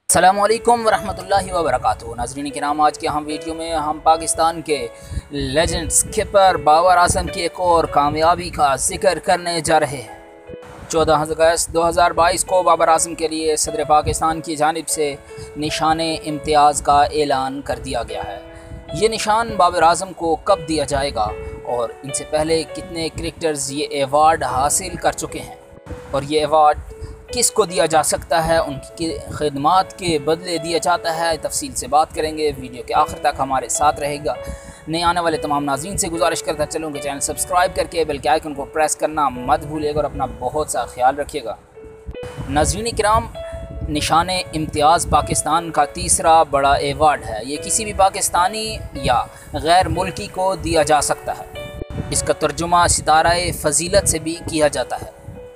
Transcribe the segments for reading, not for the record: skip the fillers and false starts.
अस्सलामुअलैकुम वरहमतुल्लाहि वबरकातुहू। नाज़रीन किराम, आज के हम वीडियो में हम पाकिस्तान के लेजेंड स्किपर बाबर आजम की एक और कामयाबी का जिक्र करने जा रहे हैं। 14 अगस्त 2022 को बाबर आजम के लिए सदर पाकिस्तान की जानिब से निशान इम्तियाज़ का ऐलान कर दिया गया है। ये निशान बाबर आजम को कब दिया जाएगा और इनसे पहले कितने क्रिकेटर्स ये एवार्ड हासिल कर चुके हैं और ये एवार्ड किसको दिया जा सकता है, उनकी खिदमात के बदले दिया जाता है, तफसील से बात करेंगे। वीडियो के आखिर तक हमारे साथ रहेगा। नए आने वाले तमाम नाज़रीन से गुजारिश करता चलूँ कि चैनल सब्सक्राइब करके बेल के आइकन को प्रेस करना मत भूलिएगा और अपना बहुत सा ख्याल रखिएगा। नाज़रीन किराम, निशान इम्तियाज़ पाकिस्तान का तीसरा बड़ा एवार्ड है। ये किसी भी पाकिस्तानी या गैर मुल्की को दिया जा सकता है। इसका तर्जुमा सितारा फ़जीलत से भी किया जाता है।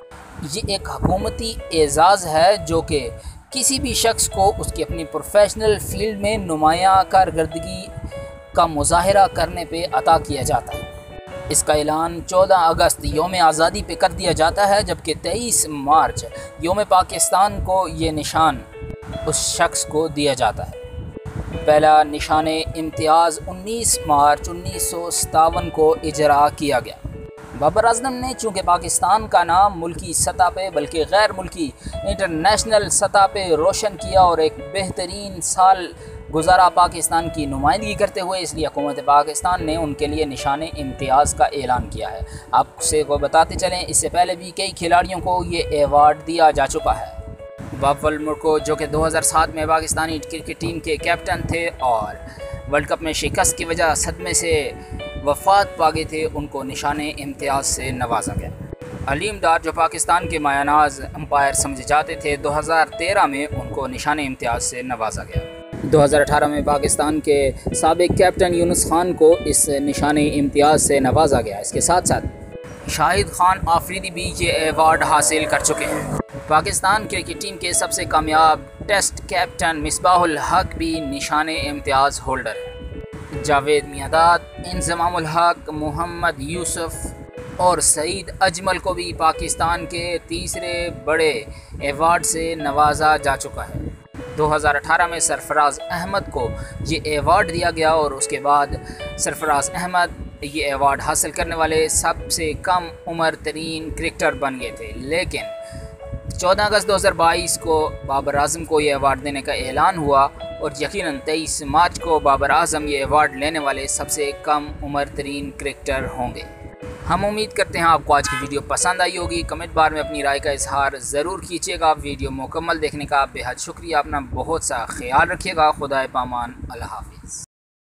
ये एक हुकूमती एज़ाज़ है जो कि किसी भी शख्स को उसकी अपनी प्रोफेशनल फील्ड में नुमायाँ कारकर्दगी का मुज़ाहरा करने पे अता किया जाता है। इसका ऐलान 14 अगस्त यौम आज़ादी पे कर दिया जाता है, जबकि 23 मार्च यौम पाकिस्तान को ये निशान उस शख्स को दिया जाता है। पहला निशान इम्तियाज़ 19 मार्च 1957 को इजरा किया गया। बाबर आजम ने चूँकि पाकिस्तान का नाम मुल्की सतह पे बल्कि गैर मुल्की इंटरनेशनल सतह पे रोशन किया और एक बेहतरीन साल गुजारा पाकिस्तान की नुमाइंदगी करते हुए, इसलिए हुकूमत पाकिस्तान ने उनके लिए निशान इम्तियाज़ का ऐलान किया है। आपसे वो बताते चलें, इससे पहले भी कई खिलाड़ियों को ये एवार्ड दिया जा चुका है। बाबर मुर्को जो कि 2007 में पाकिस्तानी क्रिकेट टीम के कैप्टन थे और वर्ल्ड कप में शिकस्त की वजह सदमे से वफ़ात पा गए थे, उनको निशान इम्तियाज़ से नवाजा गया। अलीम डार जो पाकिस्तान के मायानाज अंपायर समझे जाते थे, 2013 में उनको निशान इम्तियाज़ से नवाजा गया। 2018 में पाकिस्तान के साबिक कैप्टन यूनुस खान को इस निशान इम्तियाज़ से नवाजा गया। इसके साथ साथ शाहिद खान आफरीदी भी ये एवार्ड हासिल कर चुके हैं। पाकिस्तान क्रिकेट टीम के सबसे कामयाब टेस्ट कैप्टन मिसबाहुल हक भी निशान इम्तियाज़ होल्डर है। जावेद मियांदाद, इंज़मामुल हक, मोहम्मद यूसुफ और सईद अजमल को भी पाकिस्तान के तीसरे बड़े एवार्ड से नवाजा जा चुका है। 2018 में सरफराज अहमद को ये एवार्ड दिया गया और उसके बाद सरफराज अहमद ये एवार्ड हासिल करने वाले सबसे कम उम्र तरीन क्रिकेटर बन गए थे। लेकिन 14 अगस्त 2022 को बाबर आजम को ये अवार्ड देने का ऐलान हुआ और यकीनन 23 मार्च को बाबर आजम ये अवार्ड लेने वाले सबसे कम उम्र तरीन क्रिकेटर होंगे। हम उम्मीद करते हैं आपको आज की वीडियो पसंद आई होगी। कमेंट बार में अपनी राय का इजहार ज़रूर कीजिएगा। वीडियो मुकम्मल देखने का बेहद शुक्रिया। अपना बहुत सा ख्याल रखिएगा। खुदा पामान। अल्लाह हाफिज़।